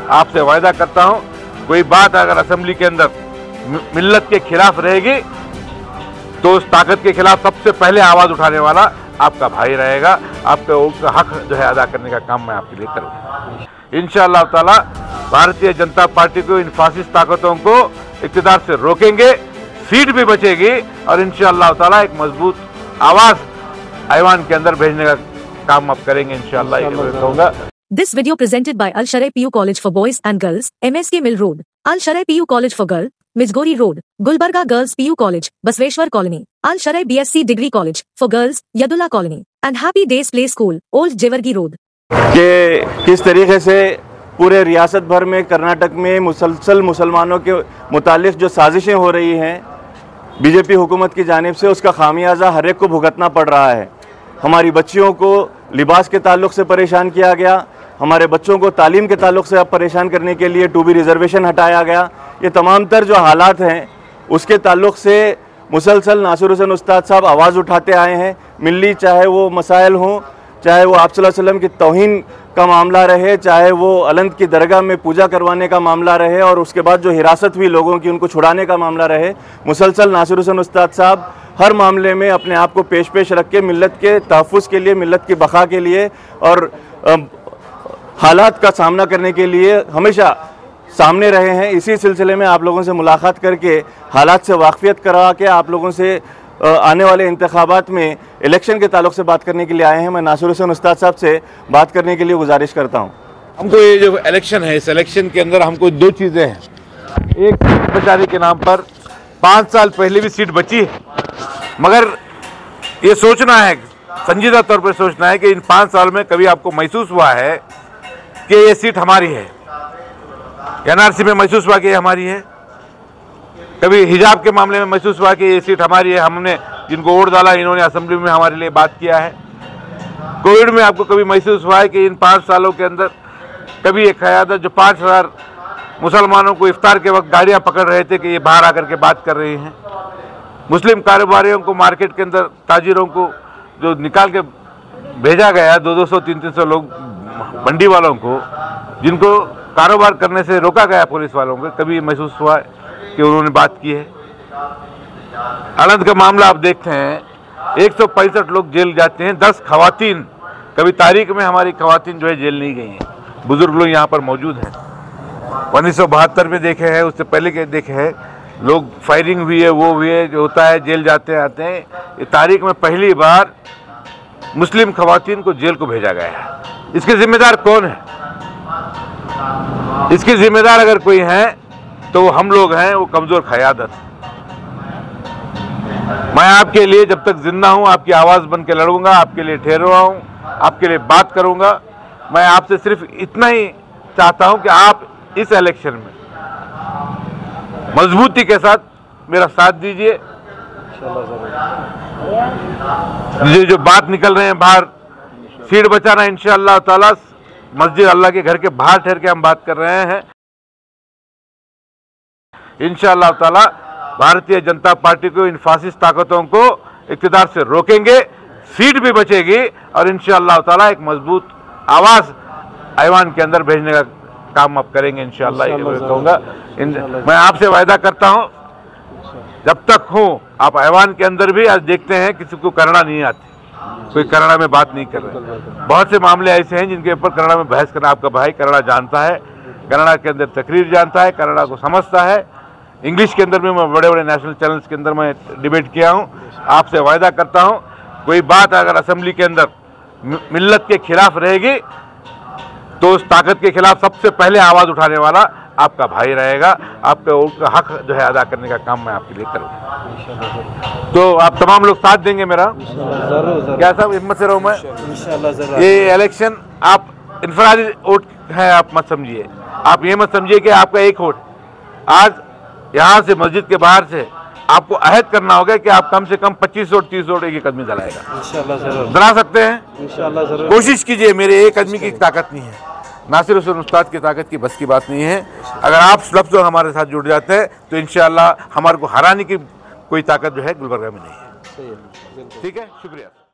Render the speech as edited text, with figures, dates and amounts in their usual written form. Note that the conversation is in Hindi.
आपसे वायदा करता हूं, कोई बात अगर असेंबली के अंदर मिल्लत के खिलाफ रहेगी तो उस ताकत के खिलाफ सबसे पहले आवाज उठाने वाला आपका भाई रहेगा। आपका हक जो है अदा करने का काम मैं आपके लिए करूंगा। इंशाअल्लाह ताला भारतीय जनता पार्टी को इन फासिस्ट ताकतों को इक़्तिदार से रोकेंगे, सीट भी बचेगी और इंशाअल्लाह ताला एक मजबूत आवाज ऐवान के अंदर भेजने का काम आप करेंगे इंशाअल्लाह, ये मैं कहूंगा। This video presented by Al Sharai PU College for Boys and Girls, MSK Mill Road, Al Sharai PU College for Girls, Mijgori Road, Gulbarga Girls PU College, Basveshwar Colony, Al Sharai BSc Degree College for Girls, Yadullah Colony, and Happy Days Play School, Old Jewargi Road। कि किस तरीके से पूरे रियासत भर में कर्नाटक में मुसलसल मुसलमानों के मुतालिक जो साजिशें हो रही हैं बीजेपी हुकूमत की जानिब से, उसका खामियाजा हर एक को भुगतना पड़ रहा है। हमारी बच्चियों को लिबास के ताल्लुक से परेशान किया गया, हमारे बच्चों को तालीम के ताल्लुक से अब परेशान करने के लिए 2B रिजर्वेशन हटाया गया। ये तमाम तर जो हालात हैं उसके ताल्लुक से मुसलसल नासिर हुसैन उस्ताद साहब आवाज़ उठाते आए हैं। मिल्ली चाहे वो मसाइल हों, चाहे वो आप सल्लल्लाहु अलैहि वसल्लम की तौहीन का मामला रहे, चाहे वो अलंद की दरगाह में पूजा करवाने का मामला रहे और उसके बाद जो हिरासत हुई लोगों की उनको छुड़ाने का मामला रहे, मुसलसल नासिर हुसैन उस्ताद साहब हर मामले में अपने आप को पेश रख के मिल्लत के तहफ़्फ़ुज़ के लिए, मिल्लत की बक़ा के लिए और हालात का सामना करने के लिए हमेशा सामने रहे हैं। इसी सिलसिले में आप लोगों से मुलाकात करके हालात से वाक़फ़ियत करवा के आप लोगों से आने वाले इंतखाबात में इलेक्शन के ताल्लुक से बात करने के लिए आए हैं। मैं नासिर हुसैन उस्ताद साहब से बात करने के लिए गुजारिश करता हूँ। हमको ये जो इलेक्शन है, इस इलेक्शन के अंदर हमको दो चीज़ें हैं। एक, सीट बचाने के नाम पर 5 साल पहले भी सीट बची है, मगर ये सोचना है, संजीदा तौर पर सोचना है कि इन 5 साल में कभी आपको महसूस हुआ है कि ये सीट हमारी है? NRC में महसूस हुआ कि ये हमारी है? कभी हिजाब के मामले में महसूस हुआ कि ये सीट हमारी है? हमने जिनको वोट डाला इन्होंने असेंबली में हमारे लिए बात किया है। कोविड में आपको कभी महसूस हुआ है कि इन 5 सालों के अंदर कभी एक क़यादत जो 5000 मुसलमानों को इफ्तार के वक्त गाड़ियां पकड़ रहे थे कि ये बाहर आकर के बात कर रही हैं? मुस्लिम कारोबारियों को, मार्केट के अंदर ताजिरों को जो निकाल के भेजा गया, 200 300 लोग मंडी वालों को, जिनको कारोबार करने से रोका गया पुलिस वालों को, कभी महसूस हुआ है कि उन्होंने बात की है? अलंद का मामला आप देखते हैं, 165 लोग जेल जाते हैं, 10 खवातीन, कभी तारीख में हमारी खवातीन जो है जेल नहीं गई हैं। बुजुर्ग लोग यहाँ पर मौजूद हैं। 1972 में देखे हैं, उससे पहले के देखे हैं, लोग फायरिंग हुई है, वो हुई है, जो होता है, जेल जाते हैं आते हैं। ये तारीख में पहली बार मुस्लिम खवातीन को जेल को भेजा गया है। इसके जिम्मेदार कौन है? इसके जिम्मेदार अगर कोई है तो वो हम लोग हैं, वो कमजोर क़यादत। मैं आपके लिए जब तक जिंदा हूं आपकी आवाज बन के लड़ूंगा, आपके लिए ठहरा हूं, आपके लिए बात करूंगा। मैं आपसे सिर्फ इतना ही चाहता हूं कि आप इस इलेक्शन में मजबूती के साथ मेरा साथ दीजिए। जो बात निकल रहे हैं बाहर, सीट बचाना, इंशाअल्लाह ताला मस्जिद अल्लाह के घर के बाहर ठहर के हम बात कर रहे हैं। इंशाअल्लाह ताला भारतीय जनता पार्टी को इन फासिस्ट ताकतों को इक़्तिदार से रोकेंगे, सीट भी बचेगी और इंशाअल्लाह ताला एक मजबूत आवाज ऐवान के अंदर भेजने का काम आप करेंगे इंशाअल्लाह, ये मैं कहूँगा। मैं आपसे वायदा करता हूँ, जब तक हूँ आप ऐवान के अंदर भी आज देखते हैं किसी को कन्नड़ा नहीं आती, कोई कन्नड़ा में बात नहीं कर रहे। बहुत से मामले ऐसे हैं जिनके ऊपर कन्नड़ा में बहस करना, आपका भाई कन्नड़ा जानता है, कन्नड़ा के अंदर तकरीर जानता है, कन्नड़ा को समझता है। इंग्लिश के अंदर भी मैं बड़े बड़े नेशनल चैनल्स के अंदर मैं डिबेट किया हूँ। आपसे वायदा करता हूँ, कोई बात अगर असेंबली के अंदर मिल्लत के खिलाफ रहेगी तो उस ताकत के खिलाफ सबसे पहले आवाज उठाने वाला आपका भाई रहेगा। आपका हक जो है अदा करने का काम मैं आपके लिए करूँगा। तो आप तमाम लोग साथ देंगे मेरा? क्या साहब, हिम्मत से रहूँ मैं। ये इलेक्शन आप इनफरादी वोट है, आप मत समझिए, आप ये मत समझिए कि आपका एक वोट। आज यहाँ से मस्जिद के बाहर से आपको अहद करना होगा कि आप कम से कम 25 वोट 30 वोट एक आदमी दलाएगा। इंशाअल्लाह जरूर दला सकते हैं, इंशाअल्लाह जरूर। कोशिश कीजिए, मेरे एक आदमी की ताकत नहीं है, नासिर हुसैन उस्ताद की ताकत की बस की बात नहीं है। अगर आप सब लोग हमारे साथ जुड़ जाते हैं तो इंशाअल्लाह हमारे को हराने की कोई ताकत जो है गुलबर्गा में नहीं है। ठीक है, शुक्रिया।